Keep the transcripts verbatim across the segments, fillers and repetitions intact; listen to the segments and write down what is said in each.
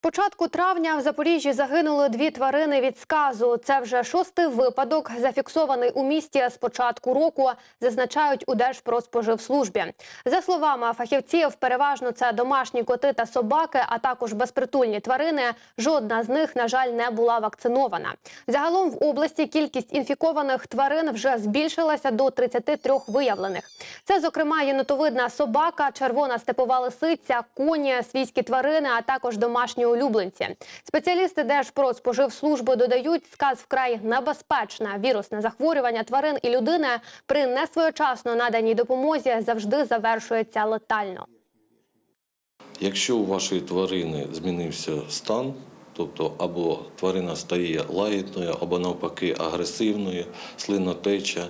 початку травня в Запоріжжі загинули дві тварини від сказу. Це вже шостий випадок, зафіксований у місті з початку року, зазначають у Держпродспоживслужбі. За словами фахівців, переважно це домашні коти та собаки, а також безпритульні тварини. Жодна з них, на жаль, не була вакцинована. Загалом в області кількість інфікованих тварин вже збільшилася до тридцяти трьох виявлених. Це, зокрема, єнотовидна собака, червона степова лисиця, коні, свійські тварини, а також домашні улюбленці. Спеціалісти Держпродспоживслужби додають, сказ вкрай небезпечне. Вірусне захворювання тварин і людини при несвоєчасно наданій допомозі завжди завершується летально. Якщо у вашої тварини змінився стан, тобто або тварина стає лагідною, або навпаки агресивною, слинотеча,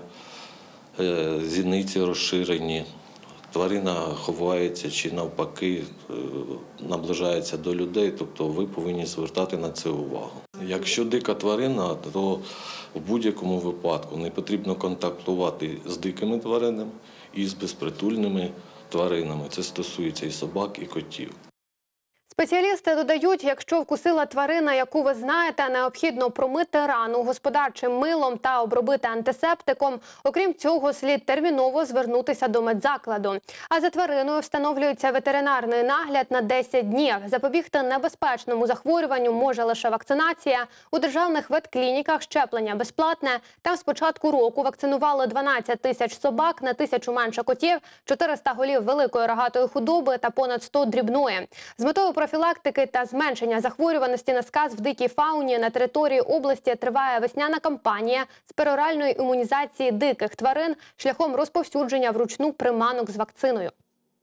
зіниці розширені, тварина ховається чи навпаки наближається до людей, тобто ви повинні звертати на це увагу. Якщо дика тварина, то в будь-якому випадку не потрібно контактувати з дикими тваринами і з безпритульними тваринами. Це стосується і собак, і котів. Спеціалісти додають, якщо вкусила тварина, яку ви знаєте, необхідно промити рану господарчим милом та обробити антисептиком. Окрім цього, слід терміново звернутися до медзакладу. А за твариною встановлюється ветеринарний нагляд на десять днів. Запобігти небезпечному захворюванню може лише вакцинація. У державних ветклініках щеплення безплатне. Там з початку року вакцинували дванадцять тисяч собак, на тисячу менше котів, чотириста голів великої рогатої худоби та понад сто дрібної. З метою профілактики та зменшення захворюваності на сказ в дикій фауні на території області триває весняна кампанія з пероральної імунізації диких тварин шляхом розповсюдження вручну приманок з вакциною.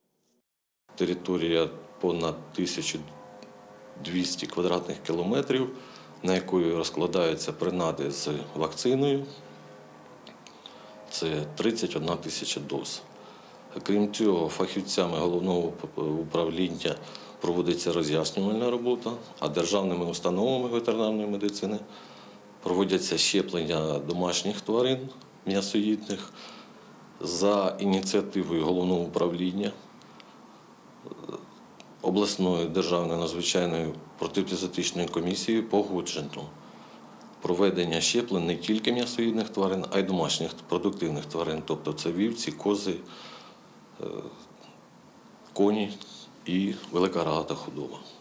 Територія понад тисяча двісті квадратних кілометрів, на якої розкладаються принади з вакциною. Це тридцять одна тисяча доз. Крім цього, фахівцями головного управління проводиться роз'яснювальна робота, а державними установами ветеринарної медицини проводяться щеплення домашніх тварин м'ясоїдних за ініціативою головного управління, обласної державної надзвичайної протиепізоотичної комісії погоджено проведення щеплень не тільки м'ясоїдних тварин, а й домашніх продуктивних тварин, тобто це вівці, кози, коні і велика рогата худоба.